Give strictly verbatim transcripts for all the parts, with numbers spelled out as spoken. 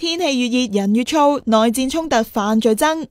天氣越熱，人越燥，內戰衝突，犯罪增。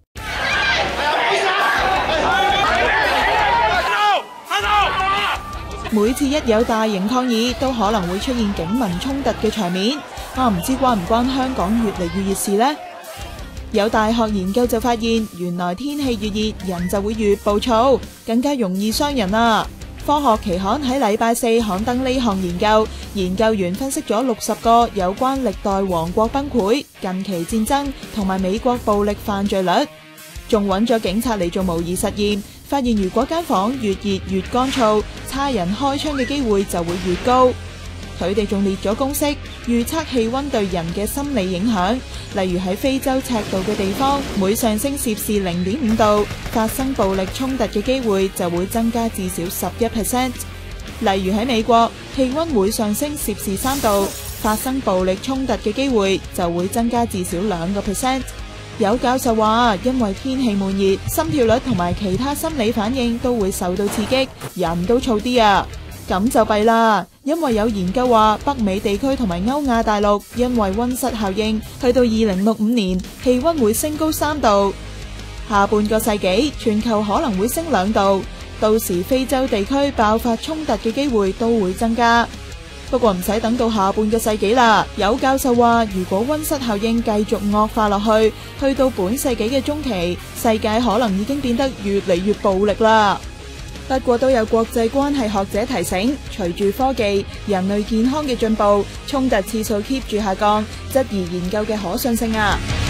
每次一有大型抗議，都可能會出現警民衝突嘅場面。啊，唔知關唔關香港越嚟越熱事呢？有大學研究就發現，原來天氣越熱，人就會越暴躁，更加容易傷人啊！科學期刊喺禮拜四刊登呢項研究，研究員分析咗六十個有關歷代王國崩潰、近期戰爭同埋美國暴力犯罪率，仲揾咗警察嚟做模擬實驗，發現如果間房越熱越乾燥，差人開槍嘅機會就會越高。佢哋仲列咗公式，預測氣溫對人嘅心理影響。例如喺非洲赤道嘅地方，每上升攝氏零點五度，發生暴力衝突嘅機會就會增加至少十一 percent。例如喺美國，氣溫每上升攝氏三度，發生暴力衝突嘅機會就會增加至少兩個 percent。有教授話，因為天氣悶熱，心跳率同埋其他心理反應都會受到刺激，人都燥啲啊。咁就弊啦，因為有研究話北美地區同埋歐亞大陸因為溫室效應，去到二零六五年氣溫會升高三度，下半個世紀全球可能會升兩度，到時非洲地區爆發衝突嘅機會都會增加。不過唔使等到下半個世紀啦，有教授話如果溫室效應繼續惡化落去，去到本世紀嘅中期，世界可能已經變得越嚟越暴力啦。不過都有國際關係學者提醒，隨住科技、人類健康嘅進步，衝突次數 keep 住下降，質疑研究嘅可信性啊。